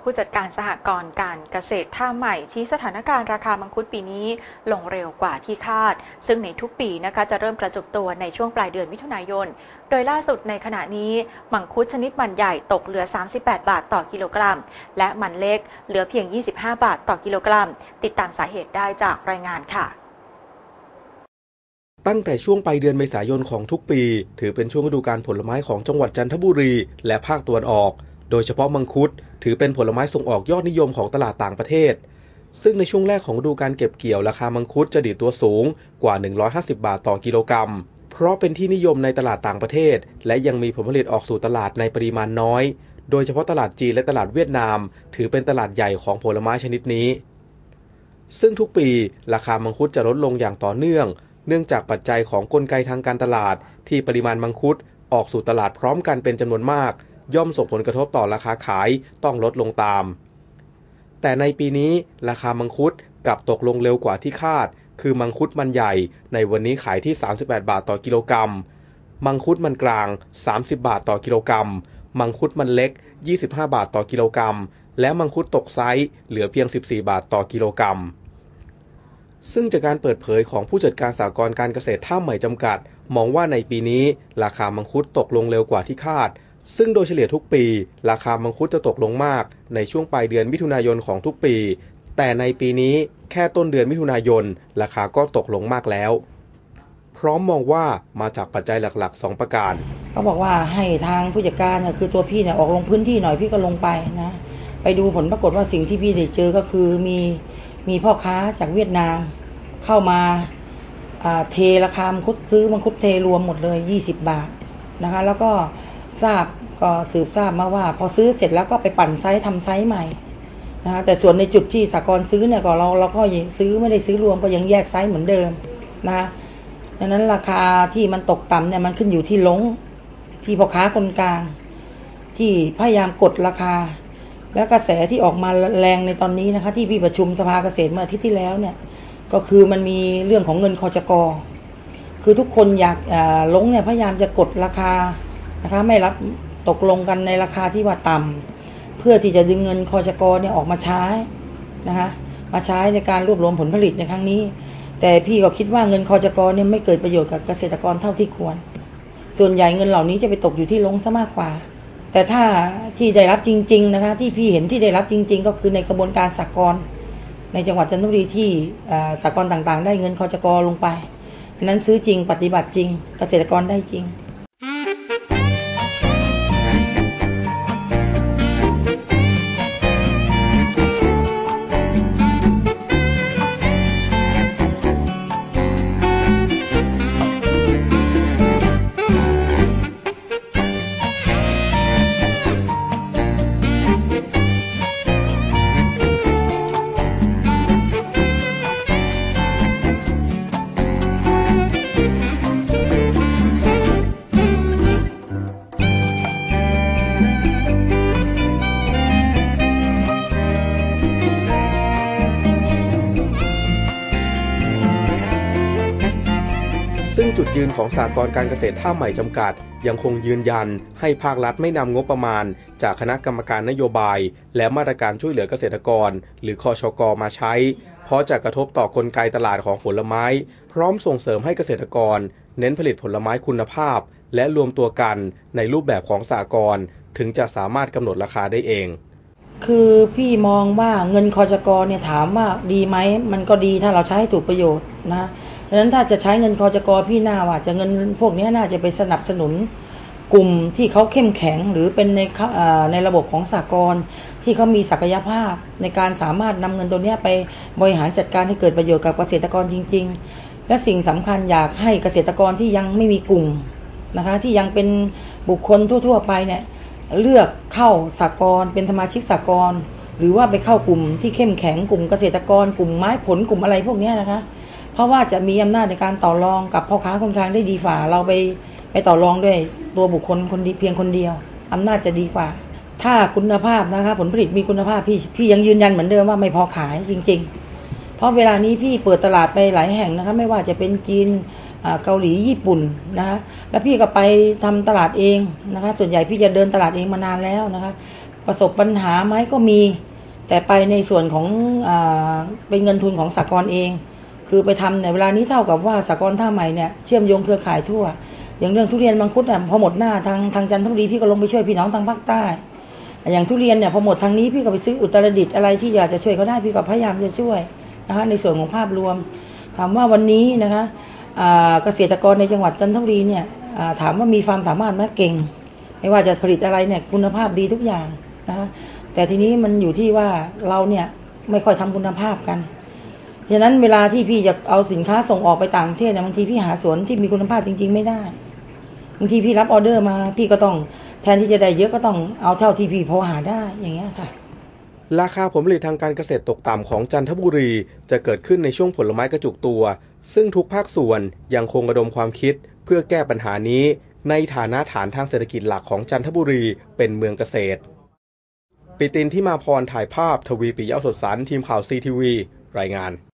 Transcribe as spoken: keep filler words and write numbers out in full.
ผู้จัดการสหกรณ์การเกษตรท่าใหม่ชี้สถานการณ์ราคามังคุดปีนี้ลงเร็วกว่าที่คาดซึ่งในทุกปีนะคะจะเริ่มกระจุกตัวในช่วงปลายเดือนมิถุนายนโดยล่าสุดในขณะนี้มังคุดชนิดมันใหญ่ตกเหลือสามสิบแปดบาทต่อกิโลกรัมและมันเล็กเหลือเพียงยี่สิบห้าบาทต่อกิโลกรัมติดตามสาเหตุได้จากรายงานค่ะตั้งแต่ช่วงปลายเดือนเมษายนของทุกปีถือเป็นช่วงฤดูกาลผลไม้ของจังหวัดจันทบุรีและภาคตะวันออกโดยเฉพาะมังคุดถือเป็นผลไม้ส่งออกยอดนิยมของตลาดต่างประเทศซึ่งในช่วงแรกของฤดูกาลเก็บเกี่ยวราคามังคุดจะดีดตัวสูงกว่าหนึ่งร้อยห้าสิบบาทต่อกิโลกรัมเพราะเป็นที่นิยมในตลาดต่างประเทศและยังมีผลผลิตออกสู่ตลาดในปริมาณน้อยโดยเฉพาะตลาดจีนและตลาดเวียดนามถือเป็นตลาดใหญ่ของผลไม้ชนิดนี้ซึ่งทุกปีราคามังคุดจะลดลงอย่างต่อเนื่องเนื่องจากปัจจัยของกลไกทางการตลาดที่ปริมาณมังคุดออกสู่ตลาดพร้อมกันเป็นจำนวนมากย่อมส่งผลกระทบต่อราคาขายต้องลดลงตามแต่ในปีนี้ราคามังคุดกลับตกลงเร็วกว่าที่คาดคือมังคุดมันใหญ่ในวันนี้ขายที่สามสิบแปดบาทต่อกิโลกรัมมังคุดมันกลางสามสิบบาทต่อกิโลกรัมมังคุดมันเล็กยี่สิบห้าบาทต่อกิโลกรัมและมังคุดตกไซส์เหลือเพียงสิบสี่บาทต่อกิโลกรัมซึ่งจากการเปิดเผยของผู้จัดการสหกรณ์การเกษตรท่าใหม่จำกัดมองว่าในปีนี้ราคามังคุดตกลงเร็วกว่าที่คาดซึ่งโดยเฉลี่ยทุกปีราคามังคุดจะตกลงมากในช่วงปลายเดือนมิถุนายนของทุกปีแต่ในปีนี้แค่ต้นเดือนมิถุนายนราคาก็ตกลงมากแล้วพร้อมมองว่ามาจากปัจจัยหลักๆสองประการเขาบอกว่าให้ทางผู้จัดการเนี่ยคือตัวพี่เนี่ยออกลงพื้นที่หน่อยพี่ก็ลงไปนะไปดูผลปรากฏว่าสิ่งที่พี่ได้เจอก็คือมีมีพ่อค้าจากเวียดนามเข้ามาเทราคามังคุดซื้อมังคุดเทรวมหมดเลยยี่สิบบาทนะคะแล้วก็ทราบก็สืบทราบมาว่าพอซื้อเสร็จแล้วก็ไปปั่นไซส์ทำไซส์ใหม่นะคะแต่ส่วนในจุดที่สหกรณ์ซื้อเนี่ยก็เราเราก็ซื้อไม่ได้ซื้อรวมก็ยังแยกไซส์เหมือนเดิมนะคะดังนั้นราคาที่มันตกต่ำเนี่ยมันขึ้นอยู่ที่ลงที่พ่อค้าคนกลางที่พยายามกดราคาแล้วกระแสที่ออกมาแรงในตอนนี้นะคะที่พี่ประชุมสภาเกษตรเมื่ออาทิตย์ที่แล้วเนี่ยก็คือมันมีเรื่องของเงินคจก.คือทุกคนอยากลงเนี่ยพยายามจะกดราคานะคะไม่รับตกลงกันในราคาที่ว่าต่ำเพื่อที่จะดึงเงินคจก.เนี่ยออกมาใช้นะคะมาใช้ในการรวบรวมผลผลิตในครั้งนี้แต่พี่ก็คิดว่าเงินคจก.เนี่ยไม่เกิดประโยชน์กับเกษตรกรเท่าที่ควรส่วนใหญ่เงินเหล่านี้จะไปตกอยู่ที่ลงซะมากกว่าแต่ถ้าที่ได้รับจริงๆนะคะที่พี่เห็นที่ได้รับจริงๆก็คือในกระบวนการสหกรณ์ในจังหวัดจันทบุรีที่สหกรณ์ต่างๆได้เงินคจก.ลงไปอันนั้นซื้อจริงปฏิบัติจริงเกษตรกรได้จริงซึ่งจุดยืนของสหกรณ์การเกษตรท่าใหม่จำกัดยังคงยืนยันให้ภาครัฐไม่นำงบประมาณจากคณะกรรมการนโยบายและมาตรการช่วยเหลือเกษตรกรหรือคชก.มาใช้เพราะจะกระทบต่อกลไกตลาดของผลไม้พร้อมส่งเสริมให้เกษตรกรเน้นผลิตผลไม้คุณภาพและรวมตัวกันในรูปแบบของสหกรณ์ถึงจะสามารถกำหนดราคาได้เองคือพี่มองว่าเงินคจก.เนี่ยถามว่าดีไหมมันก็ดีถ้าเราใช้ให้ถูกประโยชน์นะฉะนั้นถ้าจะใช้เงินคจก.พี่น่าว่าจะเงินพวกนี้น่าจะไปสนับสนุนกลุ่มที่เขาเข้มแข็งหรือเป็นในในระบบของสหกรณ์ที่เขามีศักยภาพในการสามารถนำเงินตัวนี้ไปบริหารจัดการให้เกิดประโยชน์กับเกษตรกรจริงๆและสิ่งสำคัญอยากให้เกษตรกรที่ยังไม่มีกลุ่มนะคะที่ยังเป็นบุคคลทั่วๆไปเนี่ยเลือกเข้าสหกรณ์เป็นสมาชิกสหกรณ์หรือว่าไปเข้ากลุ่มที่เข้มแข็งกลุ่มเกษตรกรกลุ่มไม้ผลกลุ่มอะไรพวกนี้นะคะเพราะว่าจะมีอำนาจในการต่อรองกับพ่อค้าคนกลางได้ดีฝ่าเราไปไปต่อรองด้วยตัวบุคคลคนดีเพียงคนเดียวอำนาจจะดีกว่าถ้าคุณภาพนะคะผลผลิตมีคุณภาพพี่พี่ยังยืนยันเหมือนเดิมว่าไม่พอขายจริงๆเพราะเวลานี้พี่เปิดตลาดไปหลายแห่งนะคะไม่ว่าจะเป็นจีนเกาหลีญี่ปุ่นนะคะแล้วพี่ก็ไปทำตลาดเองนะคะส่วนใหญ่พี่จะเดินตลาดเองมานานแล้วนะคะประสบปัญหาไหมก็มีแต่ไปในส่วนของอ่าเป็นเงินทุนของสหกรณ์เองคือไปทำในเวลานี้เท่ากับว่าสหกรณ์ท่าใหม่เนี่ยเชื่อมโยงเครือข่ายทั่วอย่างเรื่องทุเรียนมังคุดเนี่ยพอหมดหน้าทางทางจันทบุรีพี่ก็ลงไปช่วยพี่น้องทางภาคใต้อย่างทุเรียนเนี่ยพอหมดทางนี้พี่ก็ไปซื้ออุตรดิตถ์อะไรที่อยากจะช่วยเขาได้พี่ก็พยายามจะช่วยนะคะในส่วนของภาพรวมถามว่าวันนี้นะคะเกษตรกรในจังหวัดจันทบุรีเนี่ยถามว่ามีความสามารถไหมเก่งไม่ว่าจะผลิตอะไรเนี่ยคุณภาพดีทุกอย่างนะคะแต่ทีนี้มันอยู่ที่ว่าเราเนี่ยไม่ค่อยทำคุณภาพกันฉะนั้นเวลาที่พี่จะเอาสินค้าส่งออกไปต่างประเทศเนี่ยบางทีพี่หาสวนที่มีคุณภาพจริงๆไม่ได้บางทีพี่รับออเดอร์มาพี่ก็ต้องแทนที่จะได้เยอะก็ต้องเอาเท่าที่พี่พอหาได้อย่างเงี้ยค่ะราคาผลผลิตทางการเกษตรตกต่ำของจันทบุรีจะเกิดขึ้นในช่วงผลไม้กระจุกตัวซึ่งทุกภาคส่วนยังคงระดมความคิดเพื่อแก้ปัญหานี้ในฐานะฐานทางเศรษฐกิจหลักของจันทบุรีเป็นเมืองเกษตรปิตินที่มาพรถ่ายภาพทวีปิยะสดสรรทีมข่าวซีทีวีรายงาน